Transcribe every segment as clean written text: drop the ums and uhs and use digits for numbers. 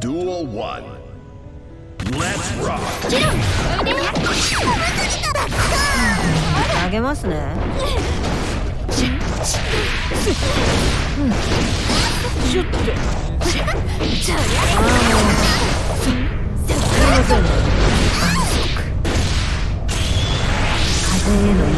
Duel 1. Let's rock. あげますね。シュッて。すいません。風への稲。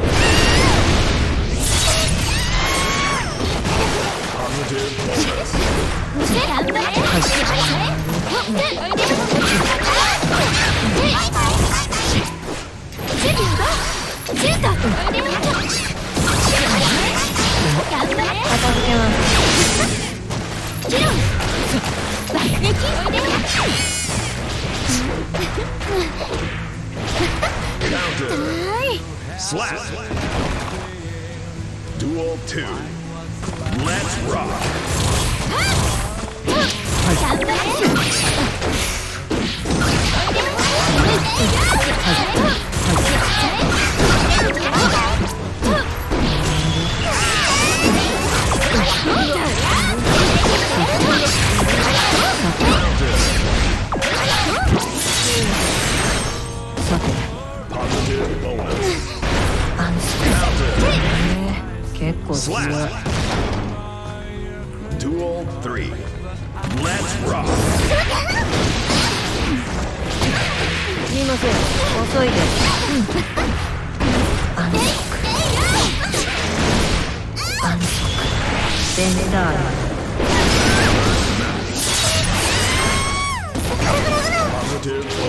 Slap. Duel 2. Let's rock. Positive bonus. 結構強い。 Duel 3. Let's rock. すいません、遅いです。ベンダーラ。 Positive bonus.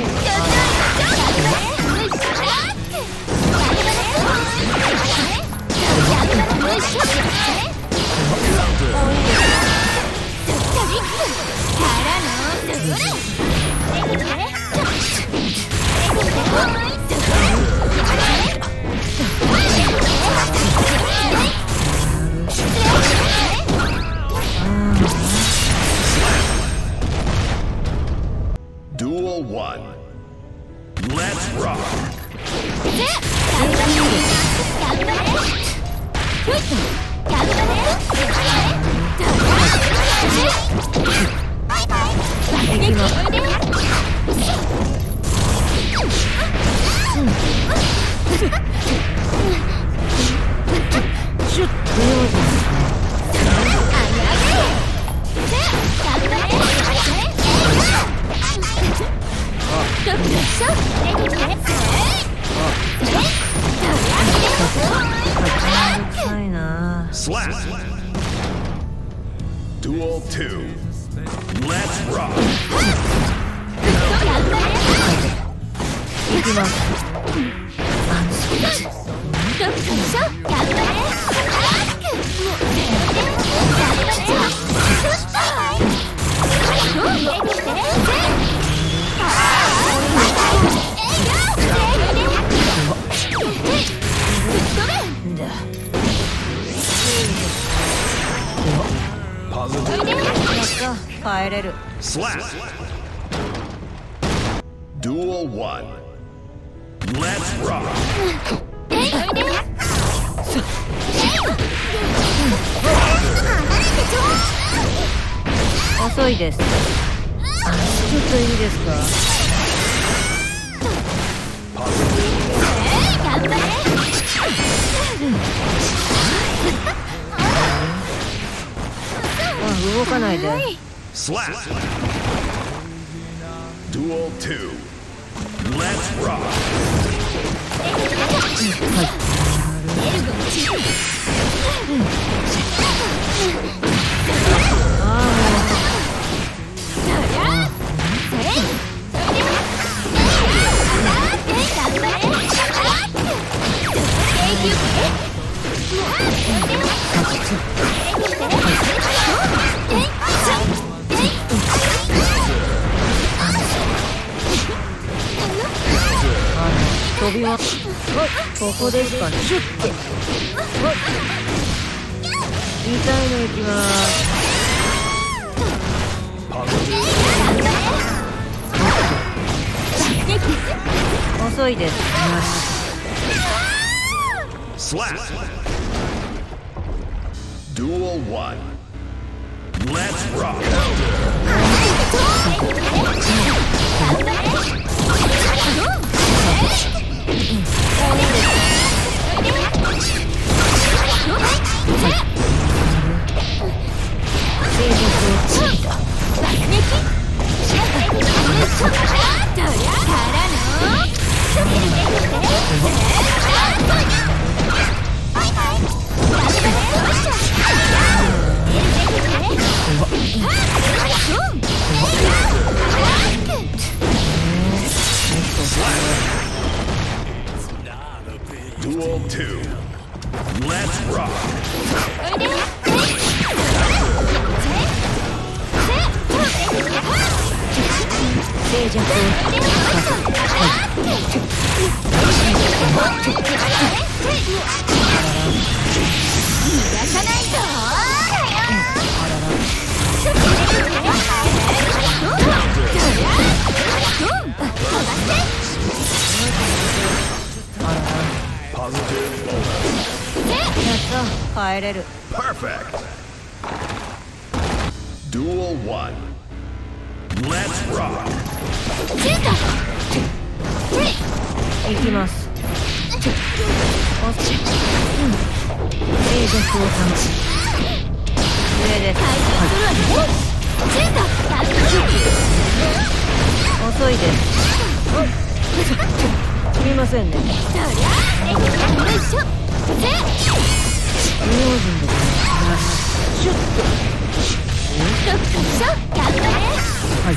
Duel 1. Let's rock. Slap. Duel 2. Let's rock. いきます。帰れる。 Slap. Duel 1. Let's rock. 遅いです。ちょっといいですか。動かないで。 Slap. Duel 2. Let's rock. 飛びはここですかね。シュッて。痛いのいきます。遅いです。 Slap. Duel 1. Let's rock. 静寂を逃がさないぞ。 帰れる。 Perfect. Duel 1. Let's rock. 行きます。静寂を保つ。上です。遅いです。すみませんね。用心ですね。シュッと。はい。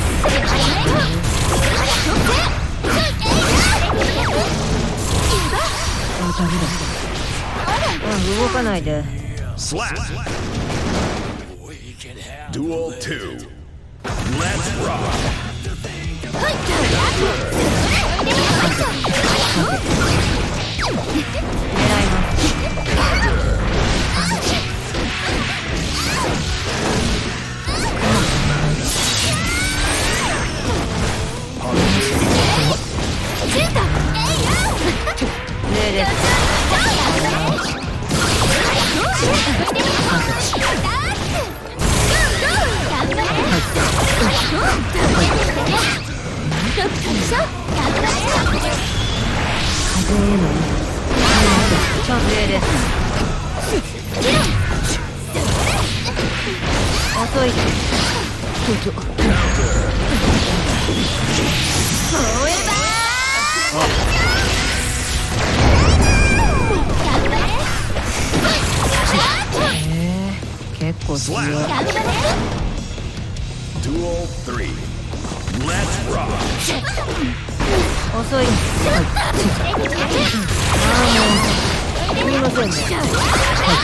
ダメだ。動かないで。 Slap. Duel 2. Let's rock. 狙います。上です。風へのチャンス A です。遅いです。結構強い。 Duel 3. Let's rock. 遅い。すみませんね。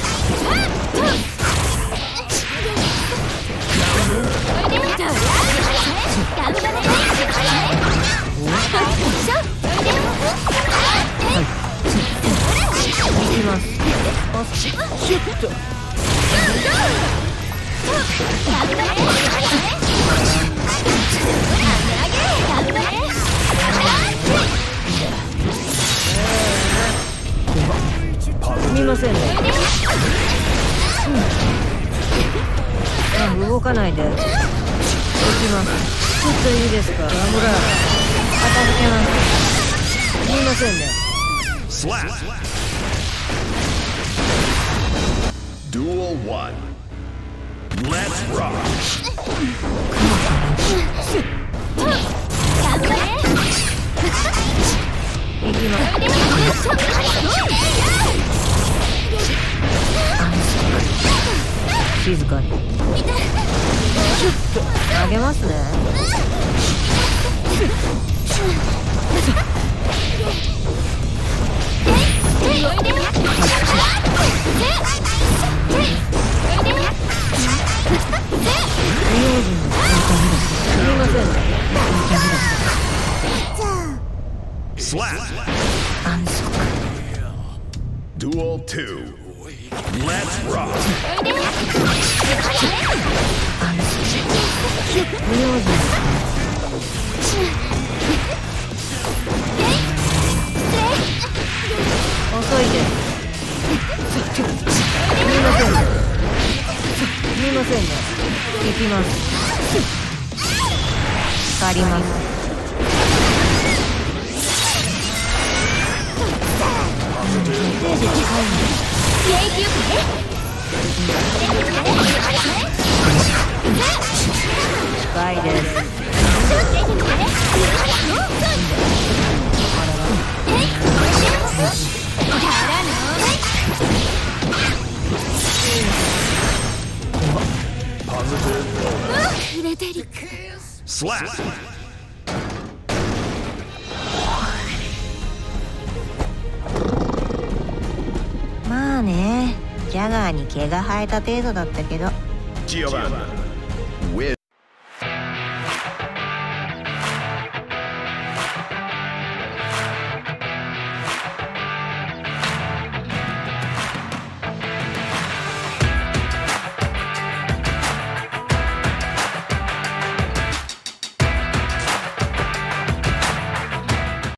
行きます。シュッと。すみませんね。動かないで。行きます。ちょっといいですか。ほら、片付けます。すみませんね。 Slap. Duel 1. Let's rock. 行きます。静かに。シュッと投げますね。すみませんね。 Slap. Duel 2. Let's rock. 遅いです。すみませんね。すみませんね。行きます。借ります。近いです。 フレデリック。 Slap. まあね、ジャガーに毛が生えた程度だったけど。 Giovanna.